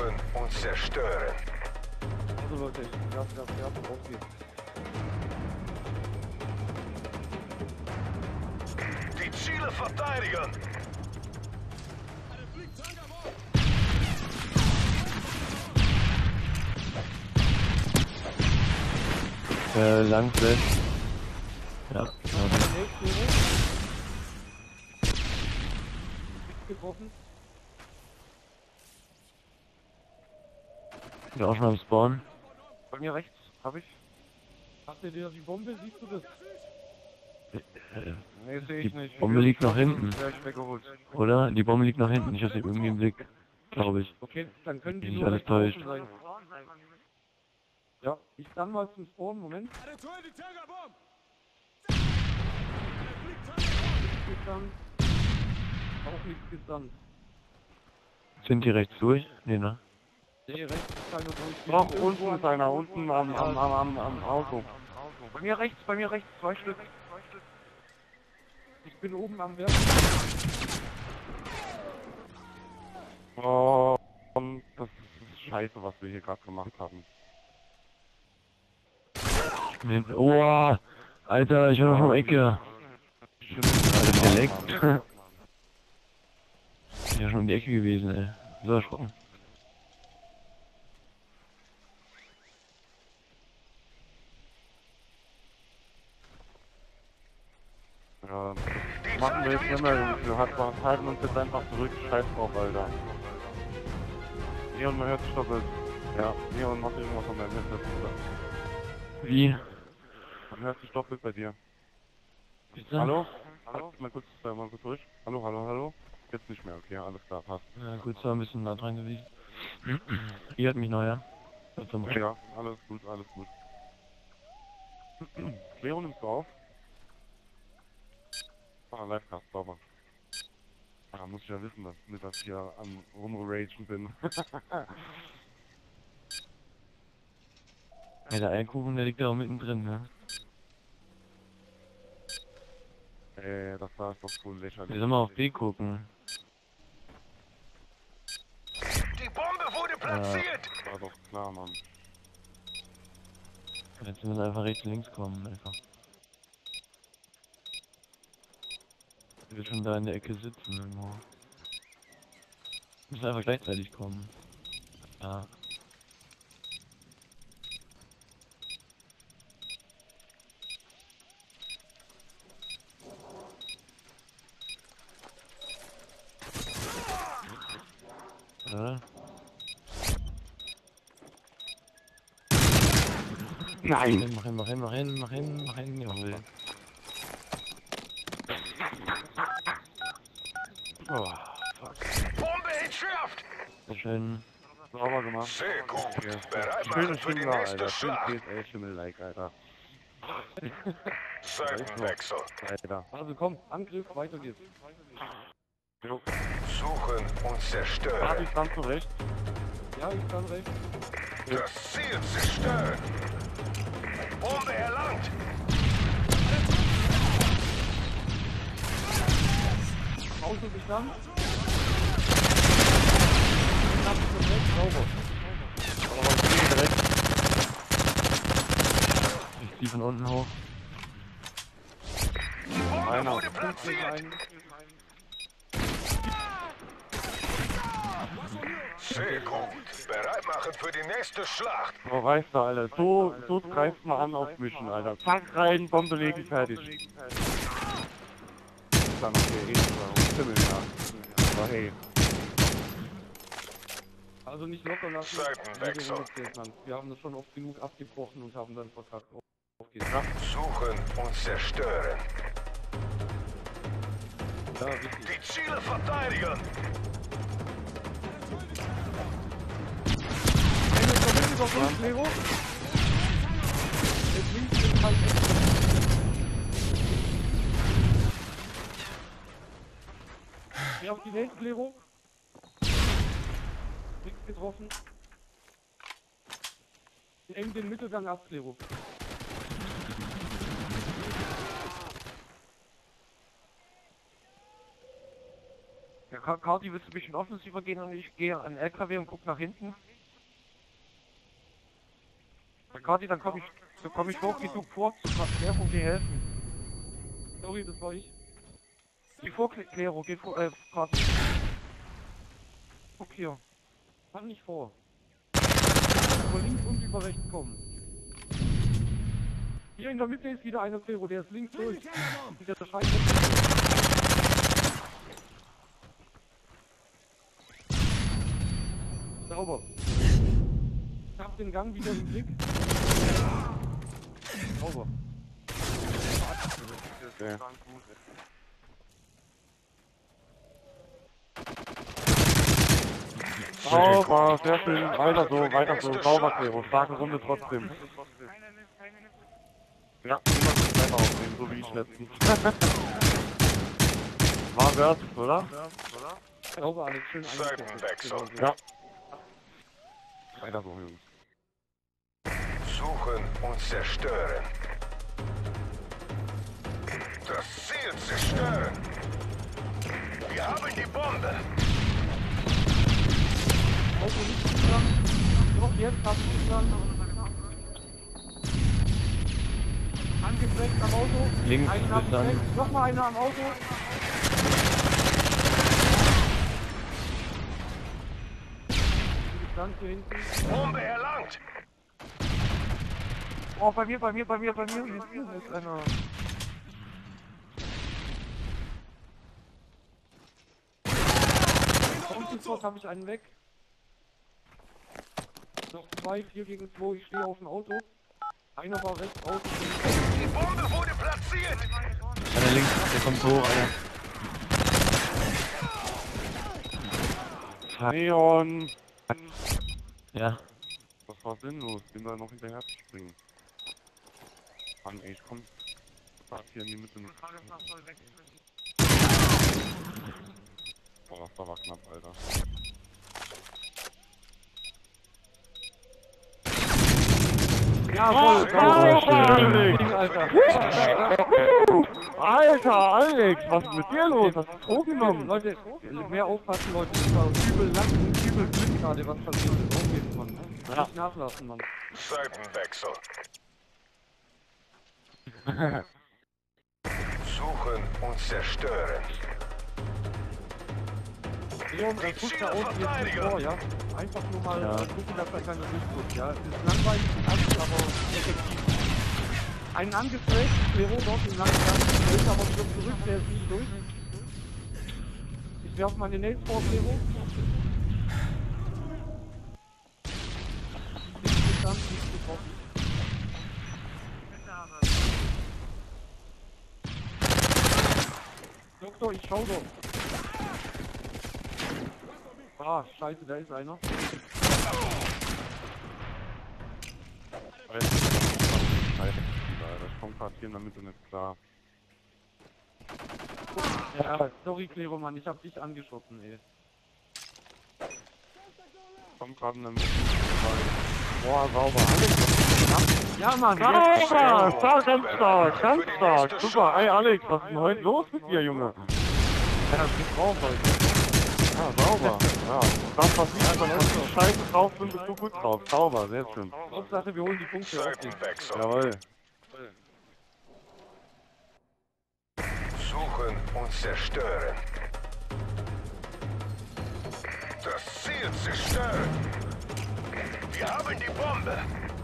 Suchen und zerstören. Also Leute, ja, auf geht's. Die Ziele verteidigen. Lang Flash. Ja, genau. Getroffen. Bin auch schon am Spawn. Bei mir rechts, hab ich. Hast du dir die Bombe? Siehst du das? Nee, sehe ich nicht. Die Bombe liegt nach hinten. Gleich weggeholt. Oder? Die Bombe liegt nach hinten. Ich habe sie irgendwie im Blick. Glaube ich. Okay, dann können die Nicht nur alles rechts außen täuscht. sein. Ja, ich dann mal zum Spawn, Moment. Nichts gesandt. Auch nichts gesandt. Sind die rechts durch? Nee, ne? Nee, rechts ist keiner durch. Doch, unten ist einer, unten am Auto. Bei mir rechts, 2 Stück. Ich bin oben am Werk. Oh, und das ist scheiße, was wir hier gerade gemacht haben. Oh, Alter, ich war noch um die Ecke. Alter, der leckt. Ich bin schon um die Ecke gewesen, ey. So erschrocken. Ja, machen wir jetzt nicht mehr, wir halten uns jetzt einfach zurück, scheiß drauf, Alter. Leon, man hört sich doppelt. Ja, Leon macht irgendwas an deinem Headset, oder? Wie? Man hört sich doppelt bei dir. Bitte? Hallo? Hallo? Mal kurz durch. Hallo? Jetzt nicht mehr, okay, alles klar, passt. Ja, gut, zwar ein bisschen nah dran gewesen. Ihr hat mich noch, ja? Ja, alles gut. Leon, nimmst du auf? Ah, Livecast, sauber. Ah, muss ich ja wissen, dass ich hier am Rumragen bin. Ja, der Eierkuchen, der liegt da auch mittendrin, ne? Das war doch so lächerlich. Wir sollen mal auf B gucken. Die Bombe wurde platziert. War doch klar, Mann. Jetzt müssen wir einfach rechts und links kommen, einfach. Ich will schon da in der Ecke sitzen irgendwo. Müssen einfach gleichzeitig kommen. Ja. Oder? Nein! Mach hin, jawohl. Oh, fuck. Bombe entschärft. Sehr schön. Sauber gemacht. Sehr gut. Okay. Bereit Schöne machen für die Schimmel, nächste Alter. Schön Schlacht. PSL-Schimmel-like, Alter. Seitenwechsel. Alter. Also komm, Angriff, weiter geht's. Jo. Suchen und Hab zerstören. ich dann zurecht. Ja, ich kann rechts. Das Ziel zerstören. Bombe erlangt. Auto bestand. Knapp perfekt, sauber. Aber ich gehe direkt. Ich zieh von unten hoch. Die Bombe Einer. wurde platziert. Sehr gut. Bereit machen für die nächste Schlacht. Oh, reicht da, Alter. So greift man an auf Mischen, Alter. Zack rein, Bombe legen, fertig. Dann okay, Schimmel, ja. Aber hey. Also nicht locker lassen. Seitenwechsel. Wir haben das schon oft genug abgebrochen und haben dann verkackt. Auf geht's. Suchen und zerstören. Ja, richtig. Die Ziele verteidigen. Eine Verbindung auf uns, Lero. Jetzt links ist halt. Geh auf die nächste, Lero. Nichts getroffen. Eng den Mittelgang ab, Lero. Ja, Cardi, willst du ein bisschen offensiver gehen und ich gehe an den LKW und guck nach hinten? Cardi, dann komm ich hoch, wie du vor zur Klärung, dir helfen. Sorry, das war ich. Die Vorklärung, geht vor, Cardi. Guck hier. Fang nicht vor. Über links und über rechts kommen. Hier in der Mitte ist wieder einer Zero, der ist links durch. Der Scheiße. Sauber. Ich hab den Gang wieder im Blick. Sauber. Okay. Sauber, sehr schön, weiter so, sauber, Clero, starke Runde trotzdem. Ja, niemand muss weiter aufnehmen, so wie ich letztens. War wert, oder? Sauber, alles schön Seitenwechsel. Ja. Weiter so, Jungs. Suchen und zerstören. Das Ziel zerstören. Wir haben die Bombe. Auto nicht zusammen. Doch, jetzt hab ich zusammen. Angefleckt am Auto. Links Einen bis hab ich dann. weg. Nochmal einer am Auto. Die Distanz hier hinten. Bombe erlangt. Oh, bei mir. Hier ist einer. Und habe ich einen weg. Noch 2, 4 gegen 2, ich stehe auf dem Auto. Einer war rechts außen. Die Bombe wurde platziert. Einer links, der kommt hoch, einer. Neon! Ja. Was war sinnlos, den da noch hinterher zu springen? Mann, ey, ich komm grad hier in die Mitte nicht. Boah, das war knapp, Alter. Jawohl, Alter, Alex, was ist mit dir los? Hast du Drogen genommen? Leute, mehr aufpassen, Leute. Das war übel lang und übel Glück gerade, was passiert ist. Auf jeden Fall, ne? Ja. Nicht nachlassen, Mann. Seitenwechsel. Suchen und zerstören. Leon, guck da außen jetzt nicht vor, ja? Einfach nur mal gucken, dass da keiner durchguckt, ja? Es ist langweilig und alles, aber effektiv. Einen angefleckt, Lero dort im langen Gang, der ist aber wieder zurück, der ist nicht durch. Ich werf meine Nails vor, Lero. Nicht gesandt, nicht getroffen. Doktor, ich schau doch. Ah, scheiße, da ist einer. Ich komm grad hier in der Mitte nicht klar. Ja, sorry, Klero, Mann, ich hab dich angeschossen, ey. Ich komm grad in der Mitte vorbei. Boah, sauber. Alex, was hast du gemacht? Ja, Mann, Sauber! Ganz stark. Super. Ey, Alex, was ist denn heute los mit dir, Junge? Ja, das geht drauf heute. Ja, sauber. Ja, das, was ich einfach nur scheiße drauf bin, bist du gut drauf. Sauber, sehr schön. Hauptsache, wir holen die Punkte auf dich. Seitenwechsel. Jawohl. Suchen und zerstören. Das Ziel zerstören. Wir haben die Bombe.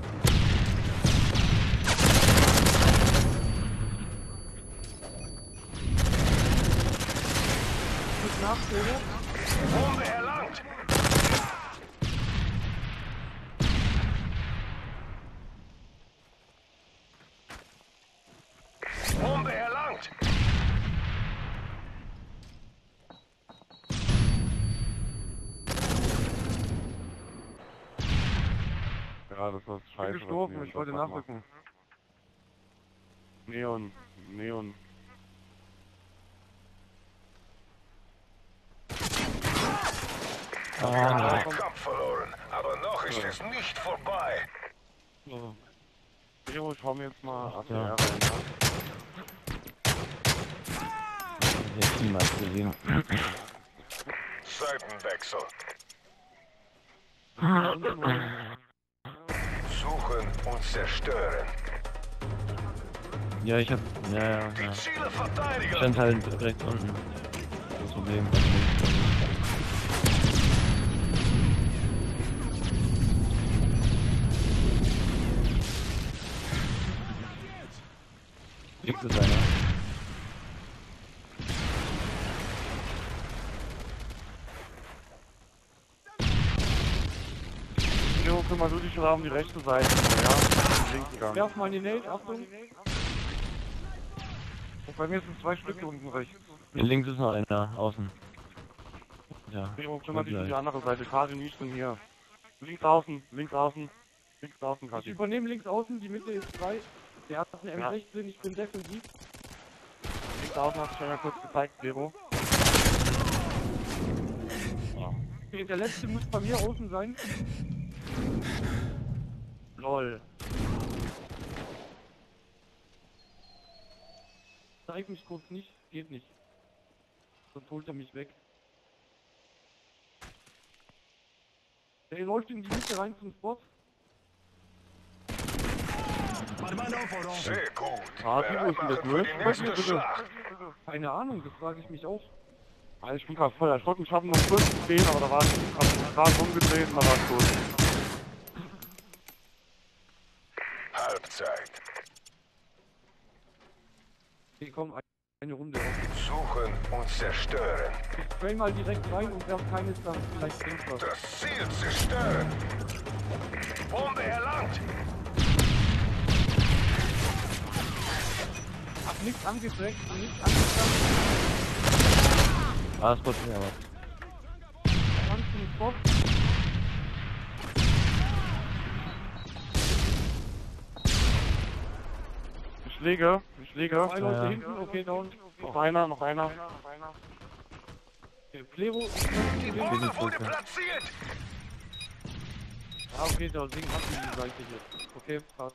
Gut nach, Klero. Bombe erlangt. Bombe erlangt. Ja, das war Ich scheiße. bin gestorben, ich wollte nachrücken. Neon. Einen Kampf verloren, aber noch ist es nicht vorbei. So. Leo, schau mir jetzt mal ATR Ja. rein. Jetzt niemals gesehen. Seitenwechsel. Suchen und zerstören. Ja, ich hab. Ja. Die Ziele Ich verteidigen. stand halt rechts unten. Das Problem. Links ist einer. Jo, kümmere du dich schon um die rechte Seite, ja? Links gegangen. Werf mal die Nate, Achtung. Und bei mir sind 2 Stück hier unten rechts. Links ist noch einer, außen. Ja. Jo, kümmere dich um die andere Seite. Karin, nicht von hier. Links außen, links außen. Links außen, Ich Karin. übernehme links außen, die Mitte ist frei. Der hat eine M16, ich bin defensiv. Links außen hast du schon mal kurz gezeigt, Vero. Okay, der letzte muss bei mir außen sein. LOL. Zeig mich kurz nicht, geht nicht. Sonst holt er mich weg. Der läuft in die Mitte rein zum Spot. Sehr gut. Ah, wie ist denn das, Bereit ne? machen für die nächste Schlacht. Keine Ahnung, das frage ich mich auch. Alter, ich bin gerade voll erschrocken. Ich habe noch kurz gesehen, aber da war ich gerade umgedreht und da war es tot. Halbzeit. Okay, komm, eine Runde auf. Suchen und zerstören. Ich spray mal direkt rein und werf keine Sachen, vielleicht bringt was. Das Ziel zerstören. Bombe erlangt. Hab nichts angefleckt und nichts angefleckt. Ah, Spot, ja, was. Dann zum Spot. Ich lege. Zwei Leute hinten, okay, down. Noch einer. Okay, Plero, Die Bombe wurde platziert. ja, okay, der Ding hat die Seite hier. Okay, passt.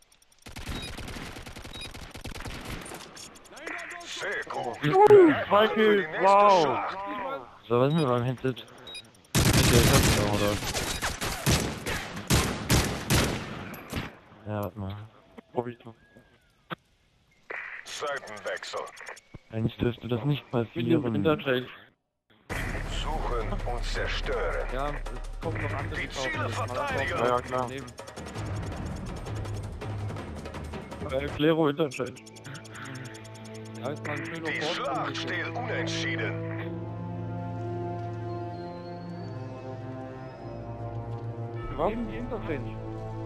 Sehr gut. 2 Für die Kills, nächste wow. Schlacht. So, was ist mit meinem Headset? Ich hab's noch, oder? Ja, warte mal. Seitenwechsel. Eigentlich dürfte das nicht Mit dem passieren. Interchange. Suchen und zerstören. Ja, es kommen noch andere Die drauf. Ziele verteidigen. Ja, klar. Plero Interchange. Ja, ist mal ein schöner Die Schlacht steht unentschieden. Was? Eben die Interchange.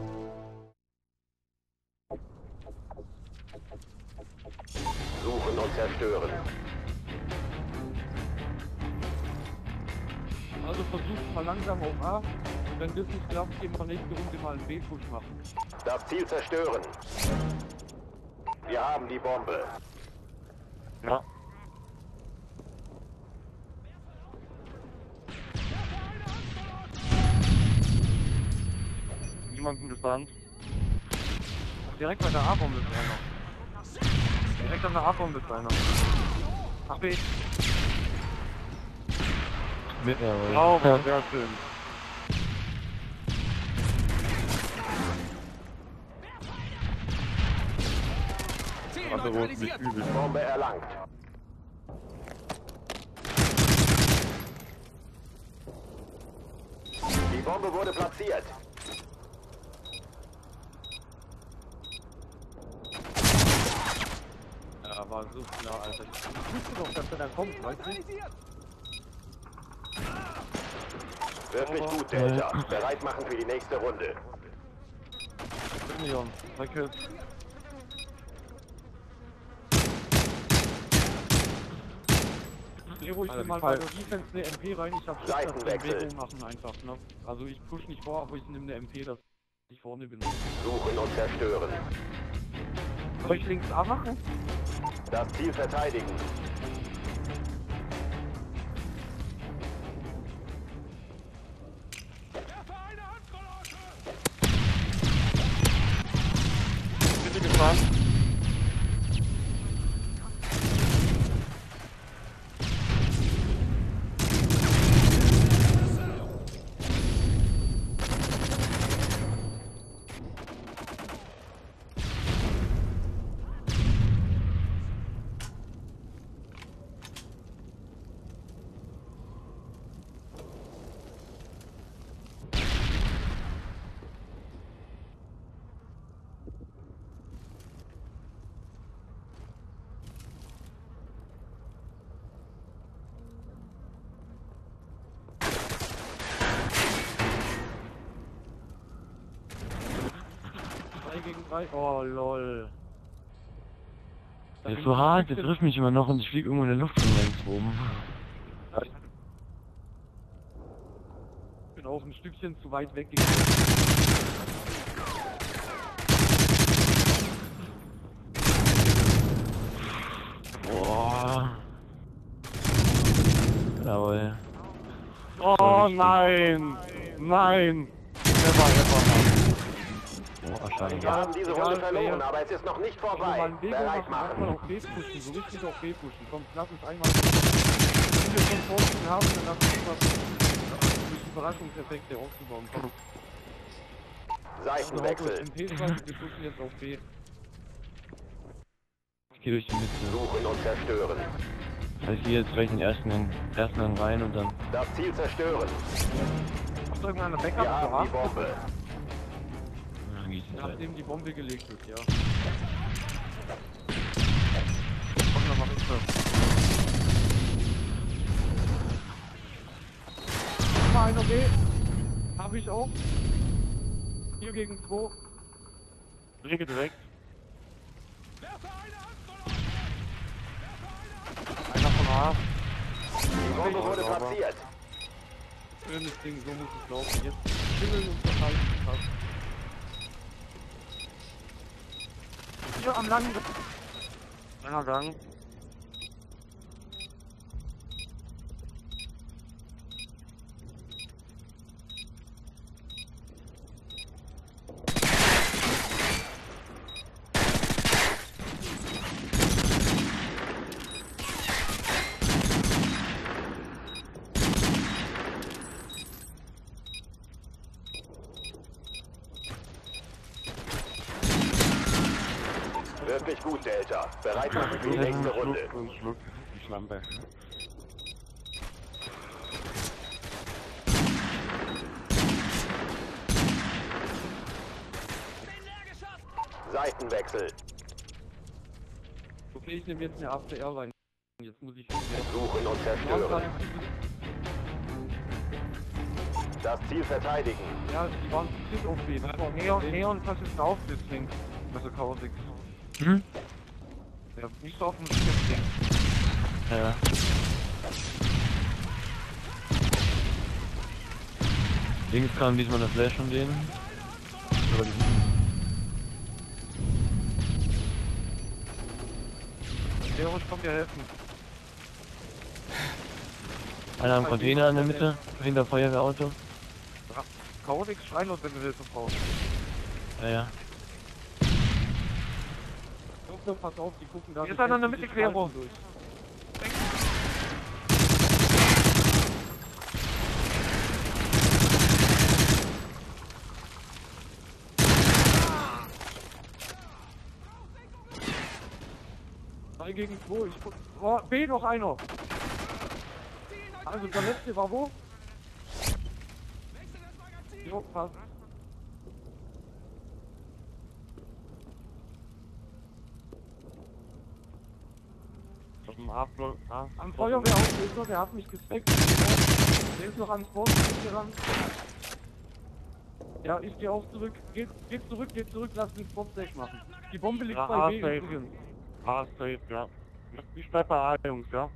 Suchen und zerstören. Also versucht mal langsam auf A. Wenn das nicht klappt, gehen wir nächste Runde mal einen B-Push machen. Das Ziel zerstören. Wir haben die Bombe. Ja. Niemanden gesandt. Direkt bei der A-Bombe ist einer. Direkt an der A-Bombe ist einer. Ach, B. Mit, ja, Sauber, sehr schön. Also rot, nicht übel. Bombe erlangt. Die Bombe wurde platziert. Ja, war so klar, Alter. Ich wusste doch, dass er da kommt, weißt du? Wirklich gut, Delta. Bereit machen für die nächste Runde. Leon, danke. Lero, ich will mal bei der Defense eine MP rein. Ich hab Schiss, dass wir Seitenwechsel. Bewegung machen einfach, ne? Also ich push nicht vor, aber ich nehme eine MP, dass ich vorne bin. Suchen und zerstören. Soll ich links A machen? Das Ziel verteidigen. Bitte gefahren. 3. Oh, lol. Der ist so hart, der trifft mich immer noch und ich fliege irgendwo in der Luft von links oben. Ich bin auch ein Stückchen zu weit weggegangen. Boah. Jawohl. Oh nein! Nein! Boah, schade. Wir haben diese Runde verloren, aber es ist noch nicht Wenn wir mal vorbei. einen Weg Bereit machen, machen. auf B pushen, so richtig auf B pushen. Komm, lass uns einmal. Wenn wir schon Chancen haben, dann lass uns was durch Überraschungseffekte aufzubauen. Komm. Seitenwechsel. Wir pushen jetzt auf B. Ich geh durch die Mitte. Suchen und zerstören. Also ich gehe jetzt gleich in den ersten Gang rein und dann... Das Ziel zerstören. Hast du irgendeine Wir Backup haben die Bombe. Dann geht's jetzt weiter. nachdem die Bombe gelegt wird, ja. Komm, dann mach ich das. Mal einer B. Hab ich auch. 4 gegen 2. Linke direkt. Einer von A. Die Bombe wurde sauber. platziert. Schönes Ding, so muss es laufen. Jetzt schimmeln und verteilen fast. Hier am langen. Langer Gang. Wirklich gut, Delta. Bereit machen für die nächste Runde. Schluck, die Schlampe. Seitenwechsel. Okay, ich nehme jetzt eine APR rein. Jetzt muss ich. Suchen und zerstören. Das Ziel verteidigen. Ja, die waren zu viel auf B. Neon, pass jetzt auf, das links. Also K6. Hm? Ja, nicht so auf dem Schiff. Ja. Links kam diesmal eine Flash von denen. Aber die... Der kommt ja helfen. Einer am Container in der Mitte, hinter Feuerwehrauto. K6 Schreinlos, wenn du Hilfe brauchst. Ja, ja. Pass auf, die gucken da. Hier ist einer in der Mitte, Querung. durch. Drei gegen 2. Oh, B noch einer. Also der letzte war wo? Jo, passt. Am Feuerwehrauslöser, der hat mich gespeckt. Der ist noch ans Boot gerannt. Ja, ich gehe auch zurück. Geht zurück, lass den Spot safe machen. Die Bombe liegt bei B übrigens. A safe, ja. Ich bleib bei A, Jungs, ja.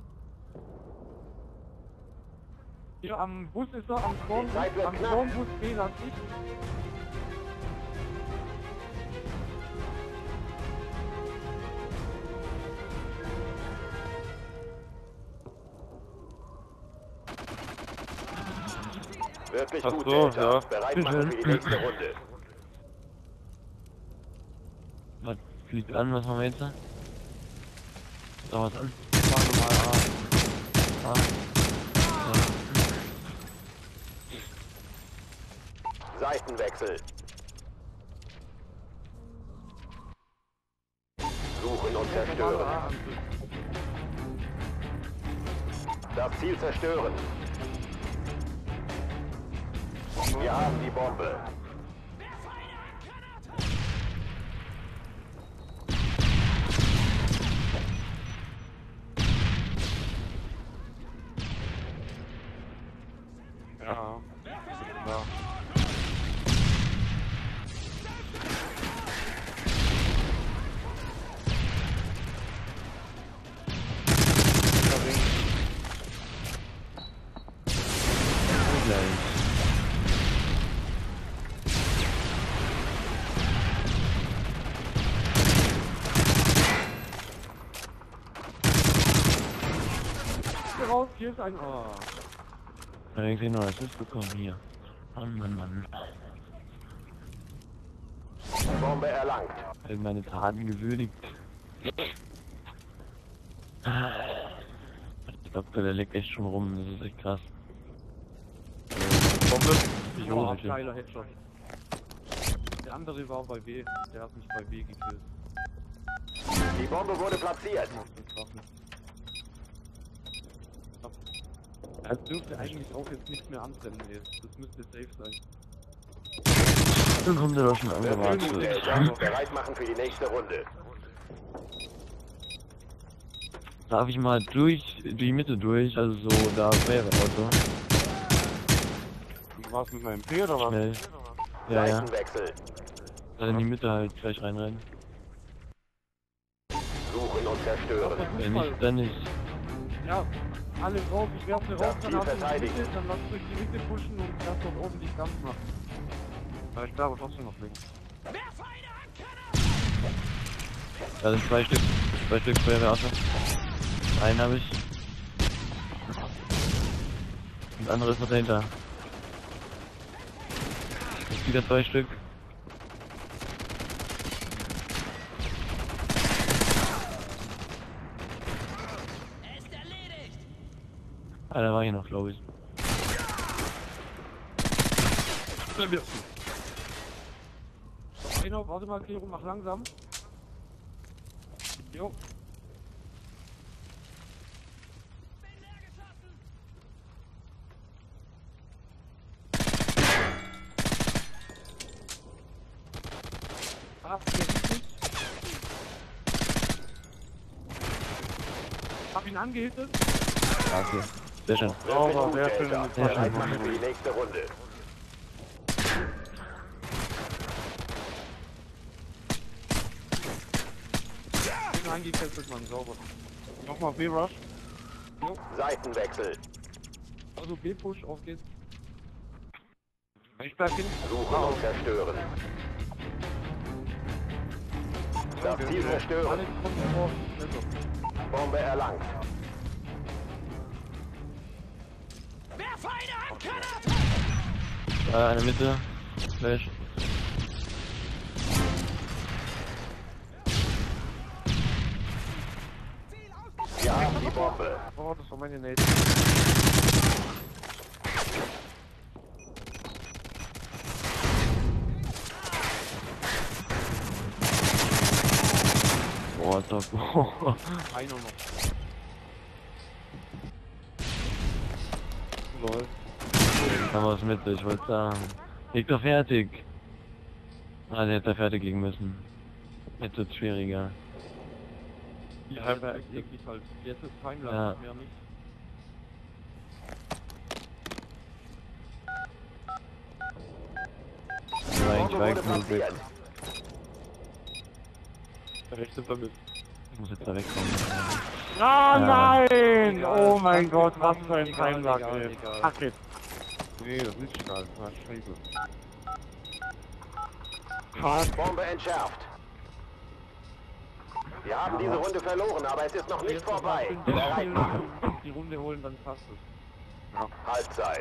Hier am Bus ist er, am Zeit wird knapp. Stormbus B, lass ich. Wirklich Ach gut, so, Delta. ja. Bereit machen für die nächste Runde. Was fliegt an, was machen wir jetzt da? Da was an. Fahren wir mal A. Seitenwechsel. Suchen und zerstören. Das Ziel zerstören. Wir haben die Bombe. Ja. Ja. Mitte raus, hier ist ein... Oh. Ja, irgendwie noch Assist bekommen hier. Mann. Bombe erlangt. All meine Taten gewürdigt. Ich glaube, der leckt echt schon rum, das ist echt krass. Bombe. Oh, Leute. geiler Headshot. Der andere war bei B, der hat mich bei B gekillt. Die Bombe wurde platziert. Das dürfte eigentlich auch jetzt nicht mehr anbrennen jetzt. Das müsste safe sein. Dann kommt er doch schon angewartet. Bereit machen für die nächste Runde. Darf ich mal durch die Mitte durch, also so da wäre Auto. Was mit meinem P oder was? Schnell. Ja. Seitenwechsel. Dann in die Mitte halt gleich reinrennen. Suchen und zerstören. Wenn nicht, dann nicht. Ja, alle drauf, ich werfe raus, Das dann Ziel hast du die verteidigen. Mitte, dann lass durch die Mitte pushen und lass dort oben die Kampf machen. Ja, ich bleibe trotzdem noch links. Da sind zwei Stück Feuerwehrauto. Einen habe ich. Und der andere ist noch dahinter. Jetzt wieder zwei Stück. Ah, da war hier noch, glaube ich. Genau, warte mal, Klärung, mach langsam. Jo. Ah, hier ist nicht. Hab ihn angehittet. Okay. Sehr schön. Sauber, sehr schön. Bereit machen für die nächste Runde. Den eingekesselt, Mann, sauber. Nochmal B-Rush. Seitenwechsel. Also B-Push, auf geht's. Ich bleib hinten. Suchen und zerstören. Das Ziel zerstören. Alle kommen vor. Also. Bombe erlangt. Eine Mitte. Flash. Wir haben die Bombe. Oh, das war meine Nate. Boah, top. Einer noch. Lol. Haben wir was mit, ich wollte sagen. Liegt doch fertig. Ah, der hätte da fertig gehen müssen. Jetzt wird's schwieriger. Ja, aber wirklich halt. Jetzt ist Timeline Ja. mehr nicht. Der war eigentlich Bombe weit wurde genug weg. platziert. Der rechte damit. Ich muss jetzt da wegkommen. Ah, Ja. nein! Egal, Oh mein Gott, was für ein egal, Timelag, egal, ey. egal. Ach jetzt. Nee, das ist nicht egal. Ah, scheiße. Bombe entschärft. Wir haben diese Runde verloren, aber es ist noch nicht Jetzt noch vorbei. mal Bereit machen. die Runde holen, dann passt es. Halbzeit.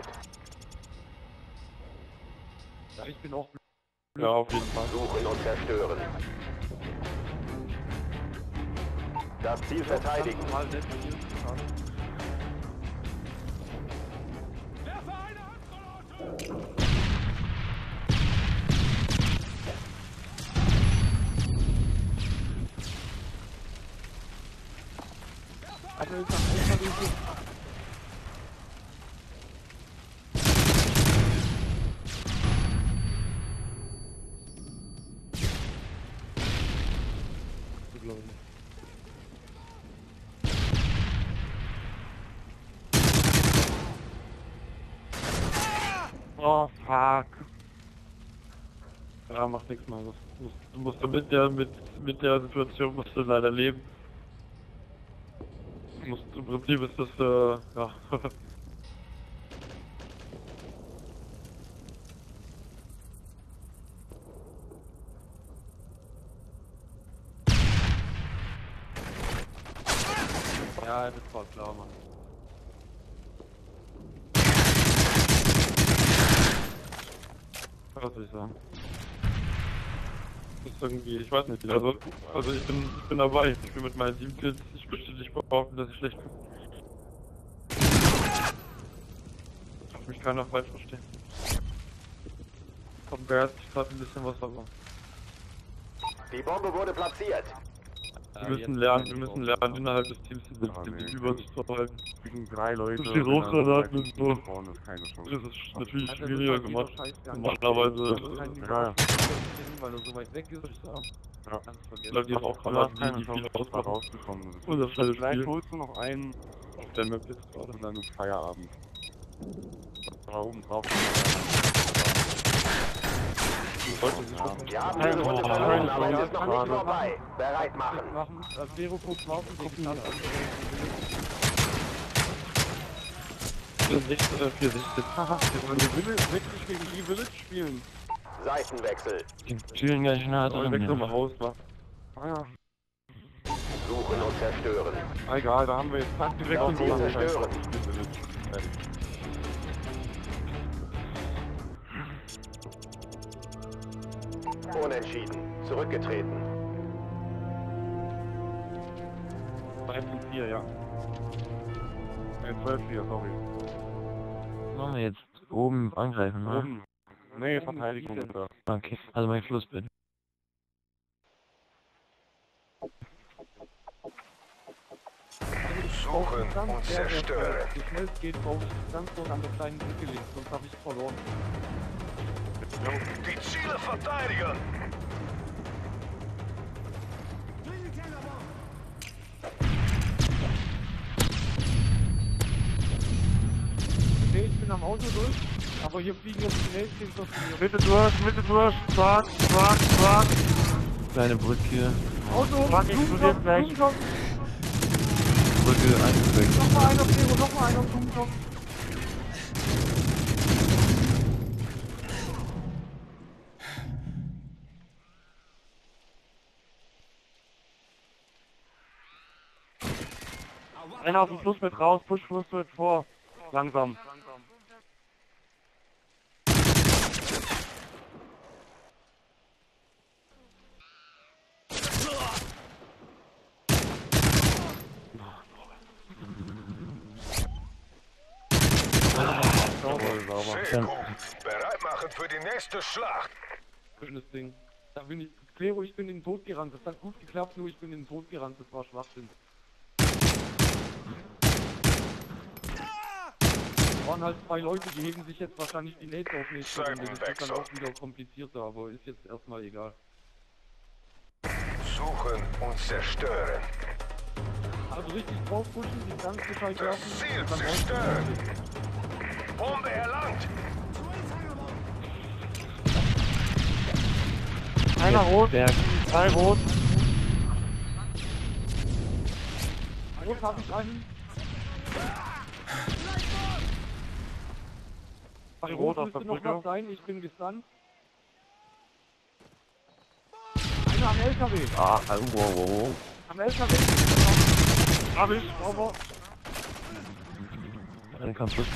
Ja, ich bin auch Ja, auf jeden Fall. Suchen und zerstören. Das Ziel verteidigen. mal selbst hier. Also ist das einfach richtig. Oh, fuck. Ja, macht nichts mal. Du musst mit der Situation musst du leider leben. Im Prinzip ist das, ja. Ja, das war klar, Mann. Was soll ich sagen? Das ist irgendwie, ich weiß nicht, also ich bin dabei. Ich bin mit meinen 7 Kills, ich möchte nicht behaupten, dass ich schlecht bin. Darf mich keiner falsch verstehen. Vom Geist gerade ein bisschen was aber. Die Bombe wurde platziert. Wir müssen lernen, innerhalb des Teams die Übersicht zu halten. Gegen 3 Leute. Das ist die Rotgranaten und so. Vorne ist keine Chance. Das ist natürlich Also, schwieriger das gemacht. Scheiß Normalerweise ja. Weil er so weit weg ist, ich sagen. Ja. Kannst vergessen. Leute, die auch Du hast Granaten, keine die viel Chance, da ausmachen. rauszukommen. Und das schnelle Vielleicht Spiel holst du noch einen auf der Map jetzt gerade. und dann ist Feierabend. Da oben drauf. Die Leute sich das Wir haben die Runde verloren, aber es ist noch nicht vorbei. Bereit machen. Machen, Vero guckt raus und guckt nach. 460. Haha, wir wollen die Village wirklich gegen die Village spielen. Seitenwechsel. Die chillen gleich nah Aber drin. wechsel mal Ja. raus, wa? Ah ja. Suchen und zerstören. Egal, da haben wir jetzt fast direkt Laut Ziel Village. zerstören. Fertig. Unentschieden. Zurückgetreten. 13-4, ja. 12-4, sorry. Was machen wir jetzt? Oben angreifen, ne? Oben. Nee, Verteidigung bitte. Okay, also mein Fluss bitte. Suchen und zerstören. So schnell es geht, brauche ich ganz so an der kleinen Brücke links, sonst habe ich verloren. Die Ziele verteidigen. Okay, ich bin am Auto durch, aber hier fliegen jetzt die nächsten so viele. Mitte durch, zack. Kleine Brücke. Auto, Fuck, explodiert gleich. Blumentopf, Brücke eingewechselt. nochmal einer, Vero, nochmal einer, Blumentopf. Einer aus dem Fluss mit raus, push Fluss mit vor. Langsam. Sehr gut. Bereit machen für die nächste Schlacht. Schönes Ding. Da bin ich, Clero, ich bin in den Tod gerannt. Das hat gut geklappt, nur ich bin in den Tod gerannt. Das war Schwachsinn. Waren halt 2 Leute, die heben sich jetzt wahrscheinlich die Nate auf nächste Runde. Das ist dann auch wieder komplizierter, aber ist jetzt erstmal egal. Suchen und zerstören. Also richtig drauf pushen, die ganz Bescheid Das werfen. Ziel und dann zerstören. Bombe erlangt. Einer rot, Berg. 2 rot. Rot habe ich einen. Bei Rot Rot auf der müsste noch Brücke. was sein, ich bin gestunt. Einer am LKW. Ah, wow. Am LKW. Hab ich. Sauber. Dann kann Fluss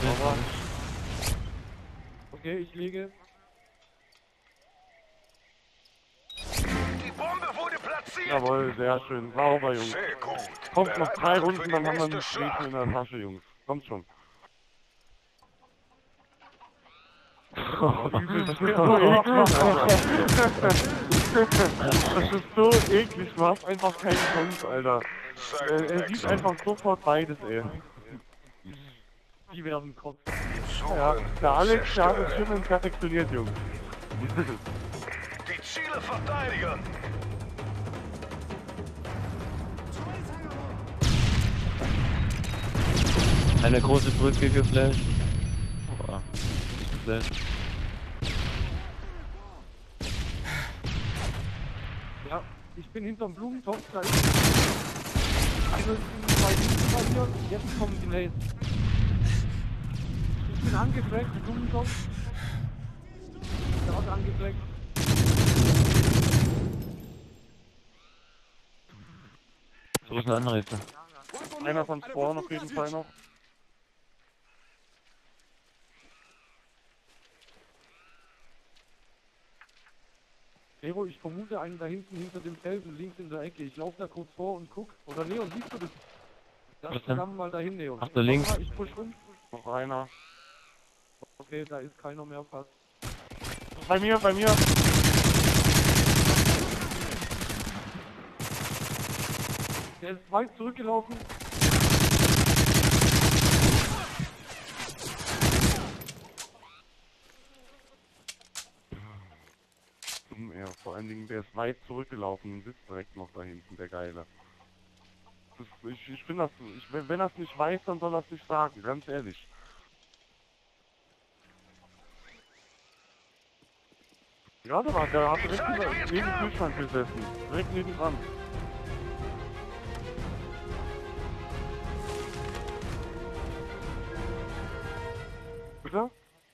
Okay, ich lege. Die Bombe wurde platziert. Jawohl, sehr schön. Sauber, Jungs. Sehr gut. Kommt noch Bereit 3 machen für Runden, die dann haben wir nächste einen Schlacht. Spiel in der Tasche, Jungs. Kommt schon. Das ist so eklig, du hast einfach keine Chance, Alter. Er sieht einfach sofort beides, ey. Die werden kotzen. Ja, der Alex, der hat es zerstören. schön perfektioniert, Jungs. Die Ziele verteidigen. Eine große Brücke geflasht. Boah. Geflasht. Ja, ich bin hinterm Blumentopf, da ist eine, 2 Linken bei mir, jetzt kommen die Nades. Ich bin angefleckt, Blumentopf. Der hat angefleckt. So ist eine Anreise. Einer von Spawn auf jeden Fall noch. Nero, ich vermute einen da hinten hinter dem Felsen, links in der Ecke. Ich laufe da kurz vor und guck. Oder Leon, siehst du das? Lass Was denn? zusammen mal dahin, Leon. Ach, da links. Warte mal, ich push rum. Noch einer. Okay, da ist keiner mehr fast. Bei mir, bei mir. Der ist weit zurückgelaufen. Ja, vor allen Dingen, der ist weit zurückgelaufen und sitzt direkt noch da hinten, der Geile. Ich finde das, wenn er es nicht weiß, dann soll er es nicht sagen, ganz ehrlich. Gerade war der hat direkt neben dem Kühlschrank gesessen, direkt nebenan. Bitte?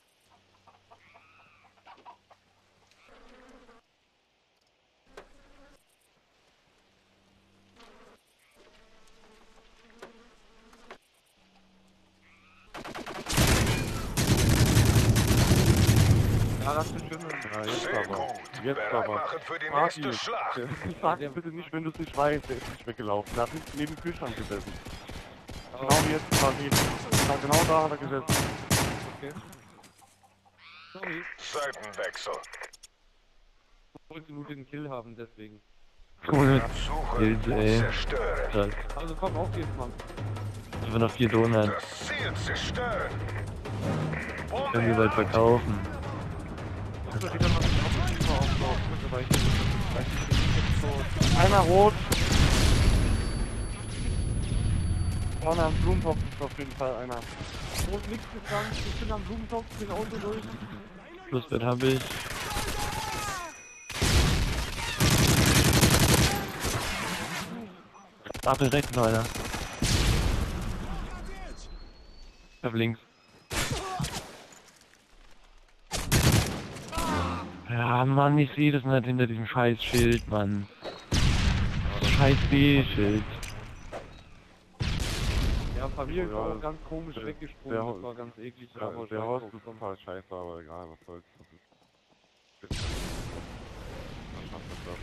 Ja, das ist schön. Ja, jetzt Sehr aber. gut. Jetzt Bereit aber. machen für die Party. nächste Schlacht. Sag bitte nicht, wenn du es nicht weißt, der ist nicht weggelaufen. Der hat hinten neben dem Kühlschrank gesessen. Genau wie jetzt quasi. Ja, genau da hat er gesessen. Okay. Sorry, Seitenwechsel. ich wollte nur den Kill haben, deswegen. Cool. Suchen Hilfe, und ey. zerstören. Das. Also komm, auf geht's, Mann. Einfach noch 4 Donuts. Das Ziel zerstören. Bombe Können wir bald erlaubt. verkaufen. Ich muss wieder mal auf auflaufen, weil ich so. Einer rot. Vorne am Blumentopf ist auf jeden Fall einer. Rot nichts gefangen, ich bin am Blumentopf, bin Auto durch. Pluswert habe ich. Achtung, rechts noch einer. Ich hab links. Ja, Mann, ich sehe das nicht hinter diesem scheiß Schild, Mann. Das scheiß B-Schild. Ja, Familie ist Ja, auch ganz komisch der- weggesprungen, der- das war ganz eklig. Ja, aber der scheiß Horst drauf, ist komm. total scheiße, aber egal, was soll's. Das ist... Dann schafft das.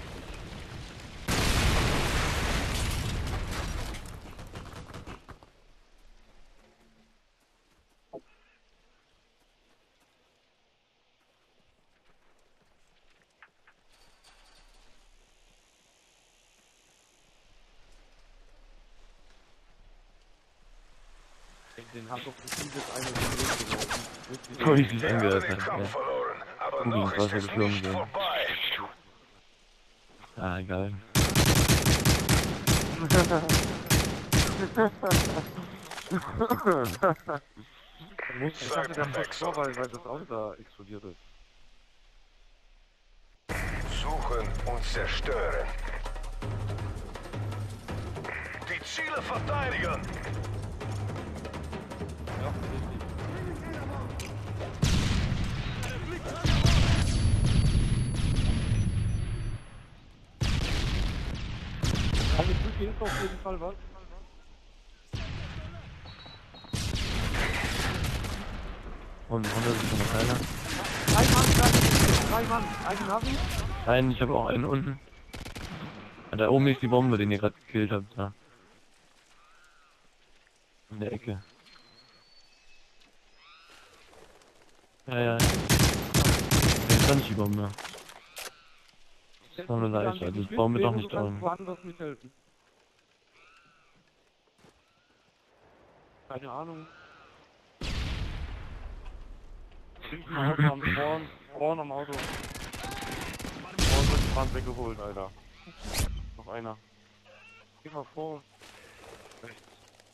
Den hat doch bestimmt jetzt einer geworfen. So wie es sich Wir haben angehört den hat. Kampf Ja. verloren, aber Gucken, noch was ist wir es geflogen nicht sind. vorbei. Ah, egal. Ich dachte, der fährt vor, weil das Auto da explodiert ist. Suchen und zerstören. Die Ziele verteidigen. Ja, richtig. Eine Brücke ist auf jeden Fall was. Und 100 ist noch einer. Drei Mann, einen hab ich. Nein, ich habe auch einen unten. Ah, da oben ist die Bombe, den ihr gerade gekillt habt. Da. In der Ecke. Ja, ja. Nee, ist doch nicht die Bombe. Das war nur leicht, also das Bombe doch nicht down. Woanders mithelfen. Keine Ahnung. Hinten am Auto, vorne am Auto. Vorne wird die Wand weggeholt, Alter. Noch einer. Geh mal vor. Rechts.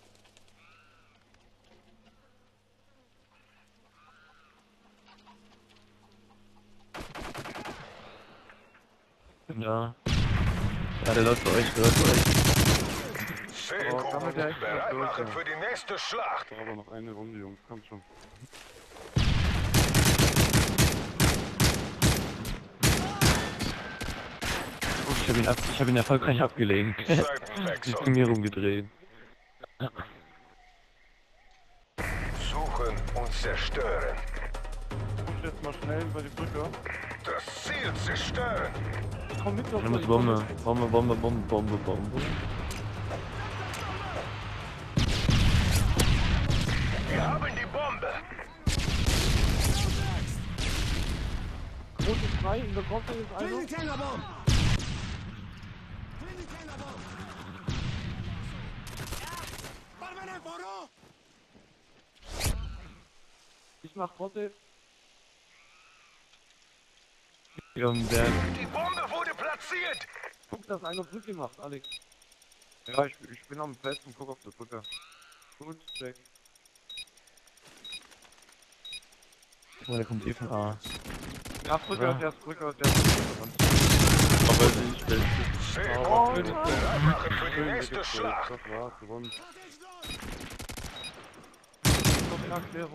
Ja. Ja, der läuft bei euch, der läuft bei euch. Sehr Oh, kann man gut. der echt Bereit noch durch, machen ja. für die nächste Schlacht. Da aber noch eine Runde, Jungs, kommt schon. Oh, ich hab ihn erfolgreich abgelenkt. Ich Seitenwechsel. bin mir rumgedreht. Suchen und zerstören. Push jetzt mal schnell über die Brücke. Das Ziel zerstören. Komm mit doch. Da muss Bombe. Bombe. Wir haben die Bombe. Rot ist frei, in der Gruppe ist einer. Ich mach Rotte. Hier um Berg. Die Bombe wurde platziert. Guck, dass einer Brücke macht, Alex. Ja, ich bin am Fest und guck auf die Brücke. Gut, check. Oh, der kommt eh von A. Ja, Brücke, Ja. der ist Brücke, der ist Brücke. Aber ich will. Sehr Oh, gut. ja. Bereit machen für die nächste Schlacht. Das war's, gewonnen. Noch eine Erklärung.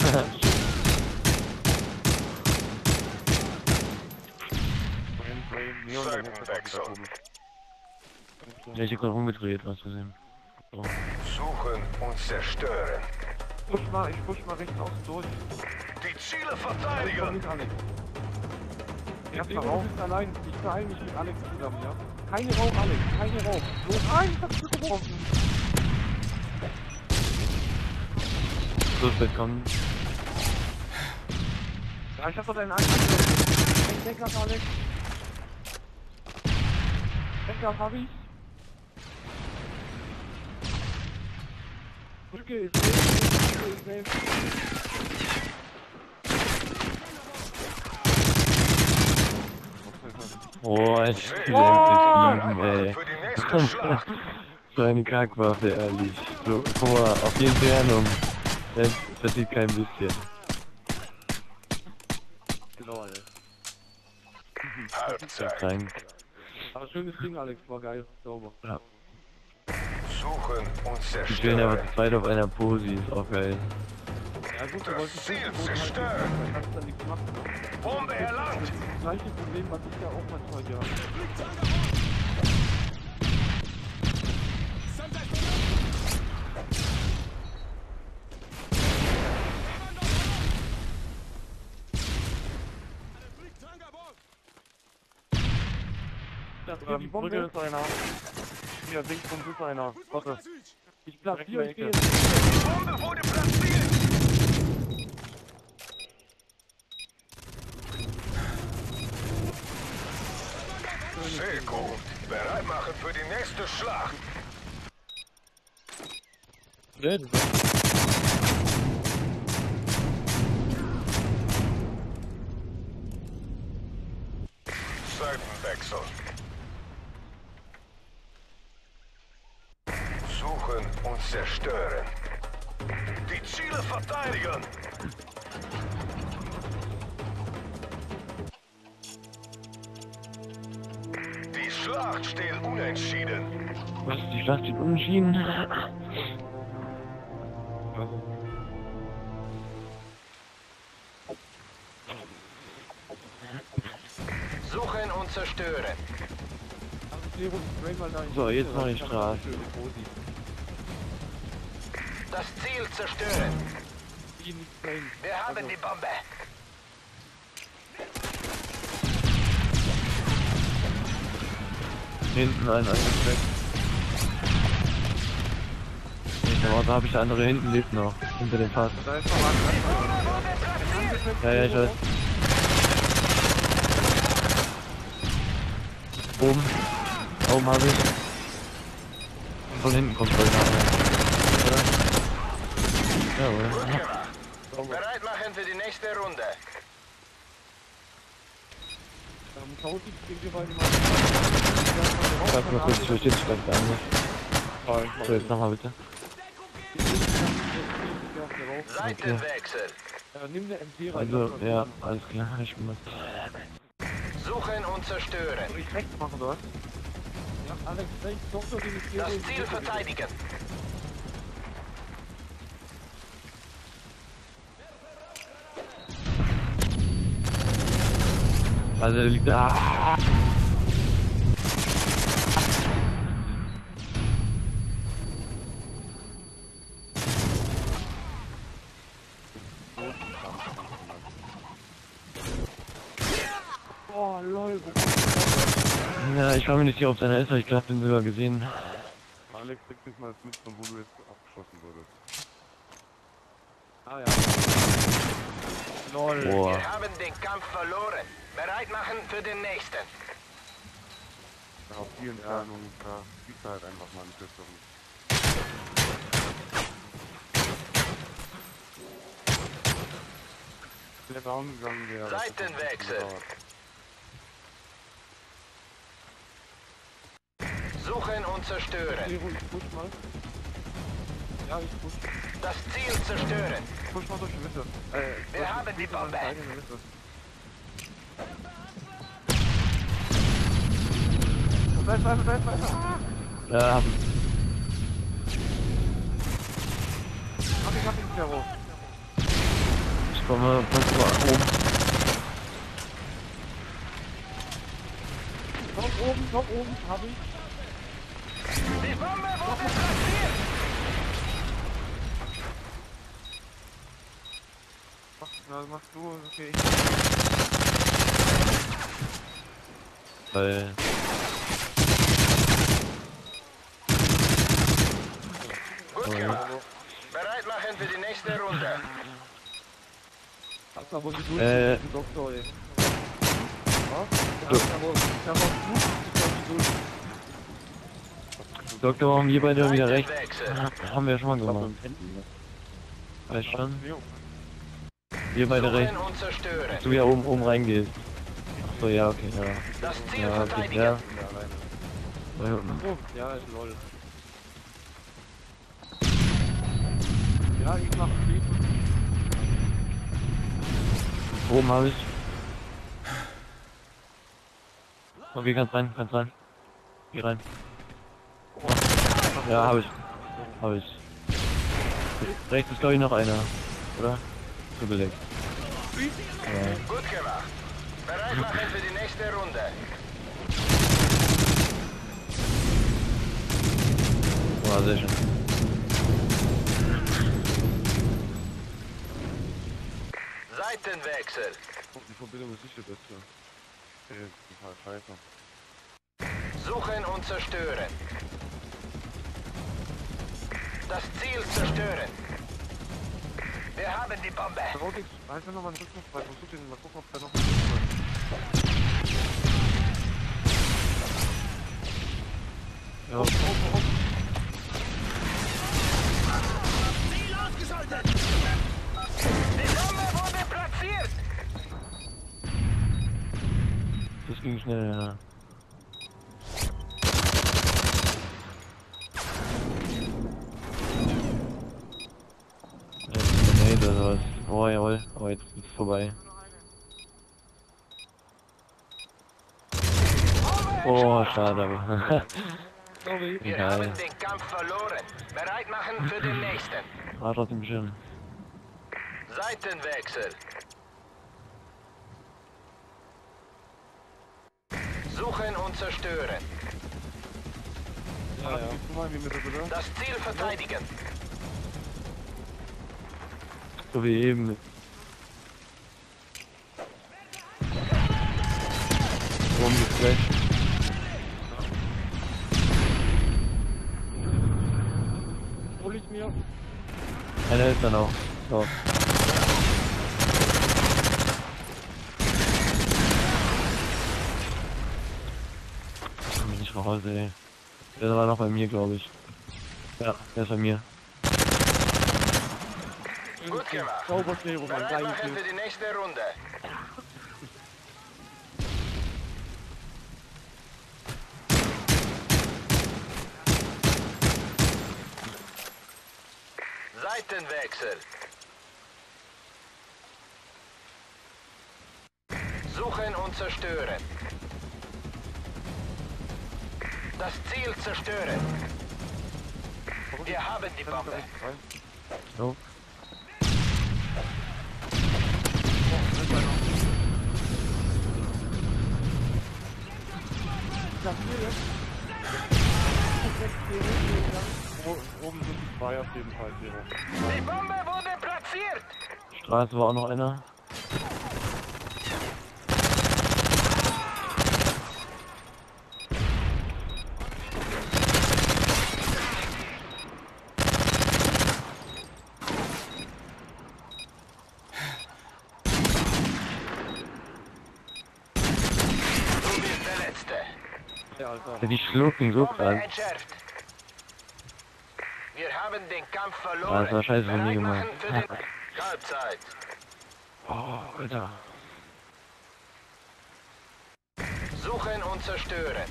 Seitenwechsel. Ja, ich hab grad rumgedreht, was gesehen. So. Suchen und zerstören. Ich push mal rechts außen durch. Die Ziele Komm verteidigen. mit Alex. Erst Lego, mal du rauf. bist allein. Ich beeile mich mit Alex zusammen, ja? Keine Rauch, Alex. Keine Rauch. Los, nein, ich hab's getroffen. So spät kommen. Ja, ich hab doch deinen Angriff. Ein Backup, Alex. Backup hab ich. Brücke ist safe, Brücke ist safe. Oh, ich will Bereit endlich machen ey. für die nächste Schlacht. So eine Kackwaffe, ehrlich. So, guck mal, auf die Entfernung. Das verdient kein bisschen. Genau, Alex. Halbzeit. Krank. Aber schönes Ding, Alex. War geil. Sauber. Ja. Suchen und Die stehen aber zerstören. zu zweit auf einer Posi, ist auch geil. Ja gut, du Das wolltest Ziel nicht zerstören. da kannst du da nichts machen. Ne? Bombe erlangt. Das gleiche Problem, was ich ja auch manchmal hier habe. Das hier die Brücke Bombe. ist einer. Hier, links vom ist einer. Warte. Ich platziere, ich gehe Ecke. jetzt. Bombe wurde platziert. Sehr gut. Bereit machen für die nächste Schlacht. Seitenwechsel. Suchen und zerstören. Die Ziele verteidigen. Die Schlacht steht unentschieden. Was? Die Schlacht steht unentschieden? Suchen und zerstören. Lero, spray mal da in die So, jetzt Mitte, mach ich das Straße. ist eine schöne Posi. Das Ziel zerstören. Die nicht sprayen. Wir haben Also, die Bombe. Hinten einen eingesteckt. Ja, da habe ich der andere hinten lebt noch. Hinter dem Fass. Da ist noch ein Ja, ich weiß. Oben. Oben habe ich. Und von hinten kommt voll nachher. Oder? Jawohl. Bereit machen für die nächste Runde. Tausend gegen die beiden Sag mal kurz, ich verstehe dich ganz gar nicht. So, jetzt nochmal bitte. Seitenwechsel. Nimm eine MP rein. Also, ja, alles klar, ich bin mal. Suchen und zerstören. Soll ich rechts machen, oder was? Ja, Alex, rechts, Doktor, die ist Das Ziel verteidigen. Also, der liegt da. lol, wo kommt Ja, ich war mir nicht sicher, ob es einer ist, aber ich glaube, den sogar gesehen. Alex, krieg dich mal mit, von wo du jetzt abgeschossen wurdest. Ah ja. Lol. Boah. Wir haben den Kampf verloren. Bereit machen für den nächsten. Ja, auf die Entfernung, da schießt er halt einfach mal einen Kürzung. Der Raum gegangen wäre. Seitenwechsel. Suchen und zerstören. Nero, ich push mal. Ja, ich push. Das Ziel zerstören. Push mal durch die Mitte. Wir haben die Bombe. In der Mitte. Bleib. Ja, hab Ich hab ihn, Nero. ich komme fast mal oben. Noch oben, hab ich. Die Bombe wurde platziert. Machst du, okay. Weil. Gut gemacht. Bereit machen für die nächste Runde. Hast aber geduld, Doktor, ey. Was? Ich hab auch gut, Doktor, warum wir beide wieder recht? Seitenwechsel. Haben wir ja schon mal gemacht. Weißt schon? Wir beide recht. Suchen und zerstören. Du wieder oben reingehst. Ach so, ja, okay, ja. Das Ziel Ja, okay, verteidigen. ja. Ja, ist lol. Ja, ich mach Fliegen. Oben habe ich. Okay, kannst rein. Geh rein. Ja, habe ich. Rechts ist glaube ich noch einer, oder? Zu belegt. Ja. Gut gemacht. Bereit machen für die nächste Runde. Oh, sehr schön. Seitenwechsel. Die Verbindung ist nicht die beste. Total scheiße. Suchen und zerstören. Das Ziel zerstören. Wir haben die Bombe. Rodix, einfach nochmal einen Rückruf, weil versuch den mal gucken, ob der noch einen Ja. Die Bombe wurde platziert. Das ging schnell, ja. Jetzt oder sowas. Oh jawohl, oh jetzt ist es vorbei. Oh, schade aber. Sorry. Wir Egal. haben den Kampf verloren. Bereit machen für den nächsten. War trotzdem schön. Seitenwechsel. Suchen und zerstören. Ja, ja. Gehst du mal in die Mitte, bitte? Das Ziel verteidigen. So wie eben. Rumgeflasht. Hol ich mir. Einer ist dann auch. So. Ich komm nicht raus, ey. Der war noch bei mir, glaube ich. Ja, der ist bei mir. Gut gemacht. Sauber, Nero, mein Bereit geiles machen für die nächste Runde. Seitenwechsel. Suchen und zerstören. Das Ziel zerstören. Wir haben die Bombe. So. Oben sind die zwei auf jeden Fall, Zero. Die Bombe wurde platziert. Straße war auch noch einer. Alter. Ja, die schlucken so krass. Entschärft. Wir haben den Kampf Ah, verloren. das war scheiße von mir Bereit gemacht. machen für die Halbzeit. Oh, Alter. Suchen und zerstören.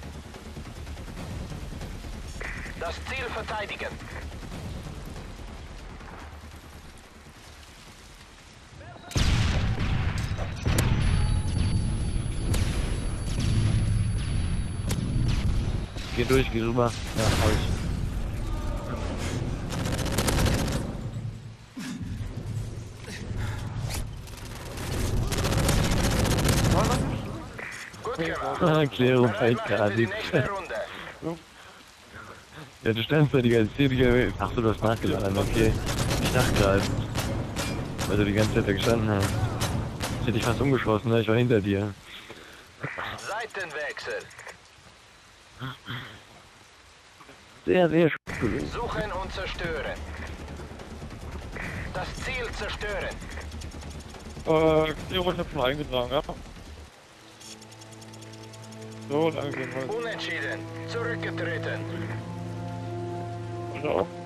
Das Ziel verteidigen. Geh durch, geh rüber. Ja, hab ich. Gut gemacht. Erklärung, Bereit fällt machen für gerade. die nächste Runde. Ja, du standst da die ganze Zeit. Ach so, du hast nachgeladen, okay. Ich dachte gerade, weil du die ganze Zeit da gestanden hast. Ich hätte dich fast umgeschossen, ne? Ich war hinter dir. Seitenwechsel. Sehr, sehr schön. Suchen und zerstören. Das Ziel zerstören. Klärung, ich hab schon eingetragen, ja. So, danke. Unentschieden. Zurückgetreten. Ciao.